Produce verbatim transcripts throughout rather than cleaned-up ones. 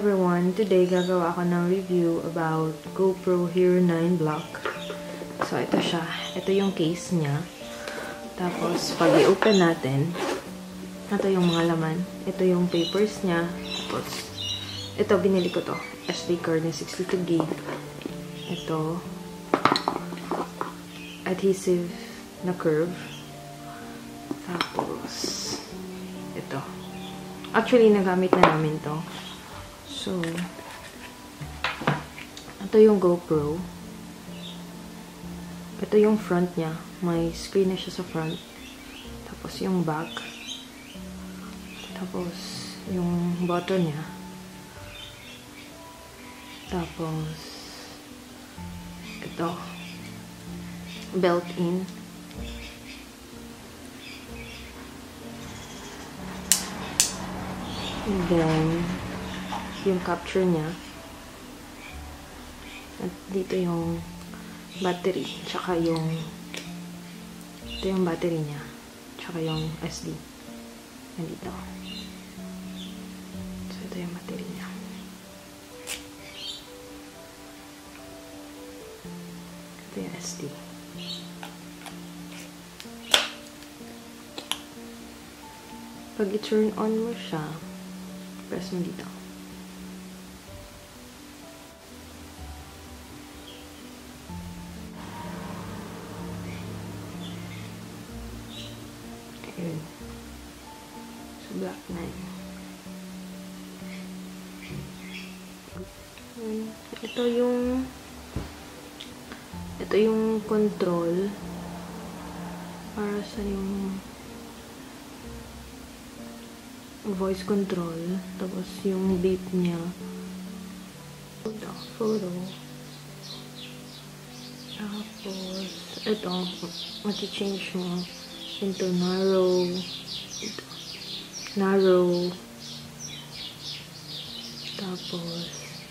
everyone! Today, gagawa ako ng review about GoPro Hero nine Black. So, ito siya. Ito yung case niya. Tapos, pag i-open natin, ito yung mga laman. Ito yung papers niya. Tapos, ito, binili ko to. S D card na sixty-two gig. Ito, adhesive na curve. Tapos, ito. Actually, nagamit na namin to. So, ito yung GoPro. Ito yung front niya. May screen na siya sa front. Tapos yung back. Tapos yung button niya. Tapos ito. Built-in. And then yung capture niya. At dito yung battery. Tsaka yung ito yung battery niya. Tsaka yung S D. Nandito. So, ito yung battery niya. Ito yung S D. Pag i-turn on mo siya, press mo dito. Ayun. So, Black nine. Ito yung ito yung control para sa yung voice control. Tapos yung beep niya. Ito, photo. Tapos, ito, mati-change mo into narrow, ito, narrow, tapos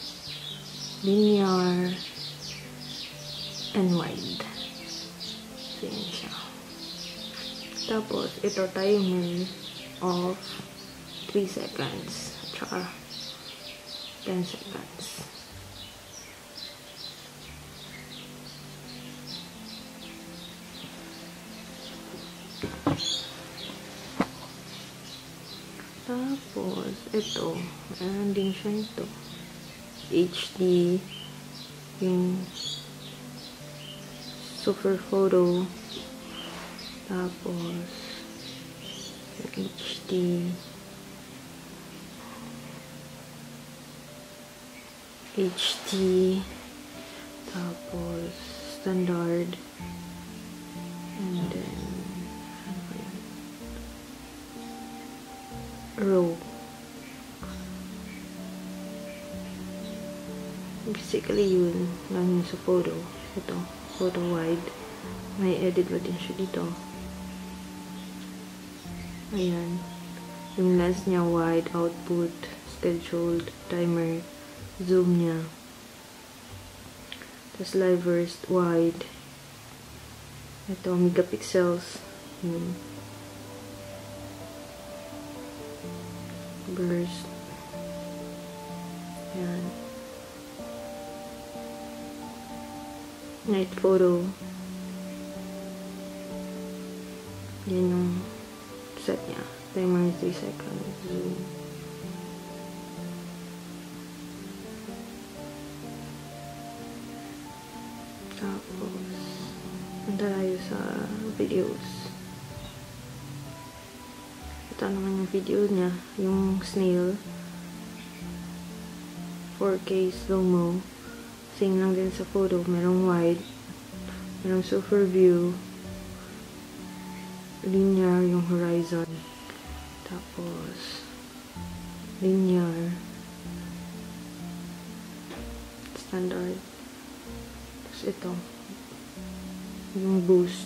linear, and wide. So, yun siya. Tapos, ito timer of three seconds, tsaka ten seconds. Tapos, ito, meron din siya ito. H D, yung super photo, tapos, yung H D, H D, tapos, standard, and then, row. Basically, yun lang yun sa photo. Ito, photo wide. May edit ba din siya dito. Ayan. Yung lens niya, wide, output, scheduled, timer, zoom niya. Tapos live burst, wide. Ito, megapixels. Yun. Burst. Yan. Night photo. Yan yung set niya. Timer three seconds. Zoom. Tapos, punta tayo sa videos. Ito naman yung video niya. Yung snail. four K slow-mo. Same lang din sa photo. Merong wide. Merong super view. Linear yung horizon. Tapos, linear. Standard. Tapos ito. Yung boost.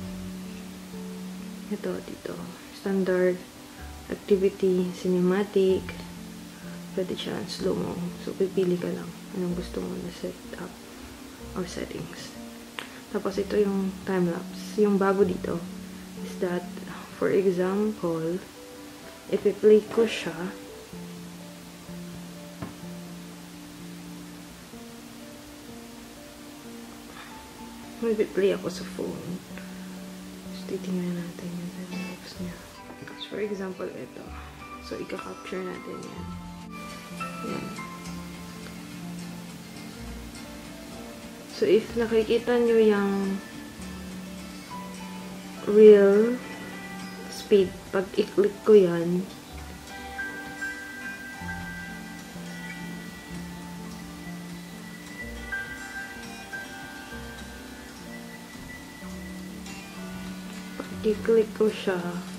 Ito, dito. Standard. Activity. Cinematic. Pwede siya slow-mo. So, pipili ka lang anong gusto mo na set up or settings. Tapos, ito yung time-lapse. Yung bago dito is that, for example, if i-play ko siya, Mag-play ako sa phone. So, titingnan natin yung time lapse niya. So, for example, ito. So, ika-capture natin yan. Yan. So, if nakikita nyo yung real speed, pag i-click ko yan, pag i-click ko siya,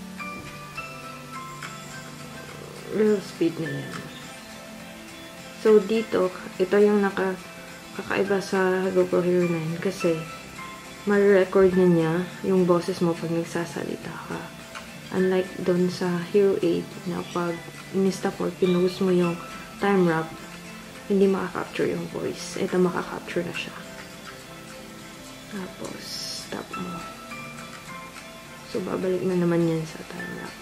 real speed na yan. So, dito, ito yung naka kakaiba sa GoPro Hero nine kasi ma-record na niya yung boses mo pag nagsasalita ka. Unlike doon sa Hero eight na pag in-stop or pinost mo yung time wrap, hindi makaka-capture yung voice. Ito makaka-capture na siya. Tapos, stop mo. So, babalik na naman yan sa time wrap.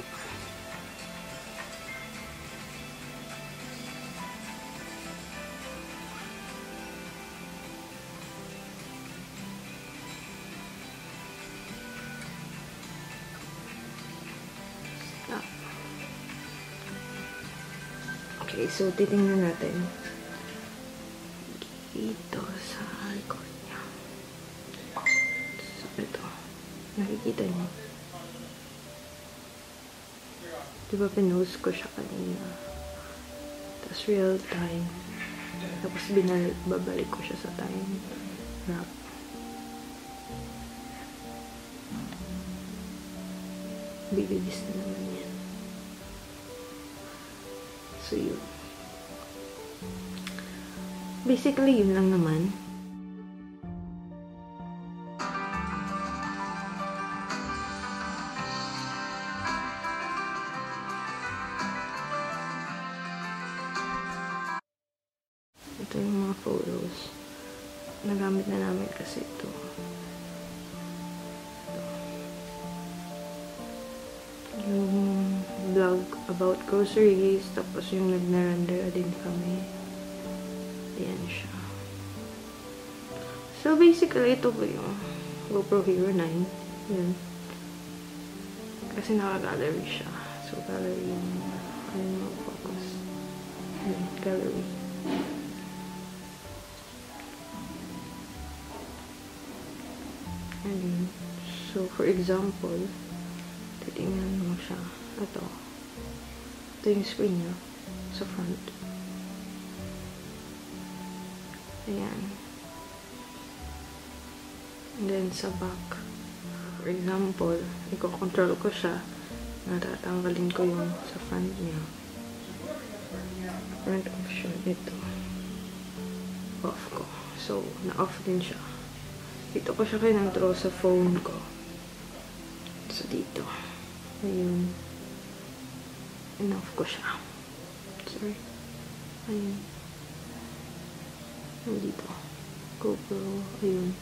Okay, so titingnan natin dito sa record niya. So, ito. Nakikita niyo. Diba pinost ko siya kanina. Tapos real time. Tapos binalik, babalik ko siya sa time wrap. Bibilis na naman yan. So, yun. Basically, yun lang naman. Ito yung mga photos. Nagamit na namin kasi ito. Yung vlog about groceries, tapos yung nag-narender din kami. Ayan siya. So, basically, ito po yung GoPro Hero nine. Yan. Kasi naka-gallery siya. So, gallery yung ayun yung focus. Ayan, gallery. Ayan. So, for example, titingnan mo siya. Ito. Ito yung screen niya. Sa front. Ayan. And then, sa back. For example, i-control ko siya. Natatanggalin ko yung sa front niya. Front option. Ito. Off ko. So, na-off din siya. Dito ko siya kinontrol sa phone ko. So, dito. Ayun. In-off ko siya. Sorry. Ayun. Ayun dito. GoPro. Ayun.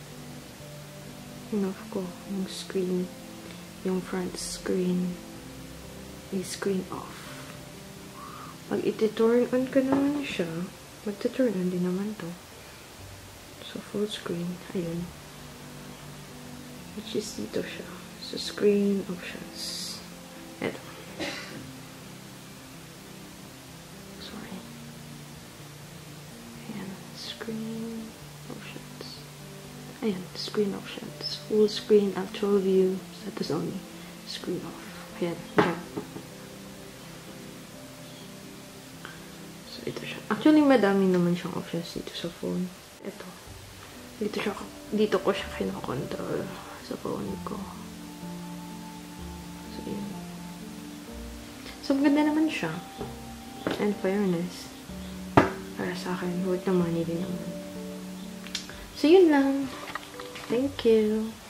In-off ko yung screen. Yung front screen. Yung screen off. Pag iti-turn on ka naman siya, magti-turn on din naman to. So, full screen. Ayun. Which is dito siya. So, screen options. Eto. Sorry. Ayan. Screen options. Ayan. Screen options. Full screen, actual view, status only. Screen off. Ayan. Ayan. So, ito siya. Actually, madami naman siyang options dito sa phone. Ito. Dito siya, dito ko siya kinokontrol sa phone ko. So, yun. So, maganda naman siya. And fairness. Para sa akin, worth the money din naman. So, yun lang. Thank you.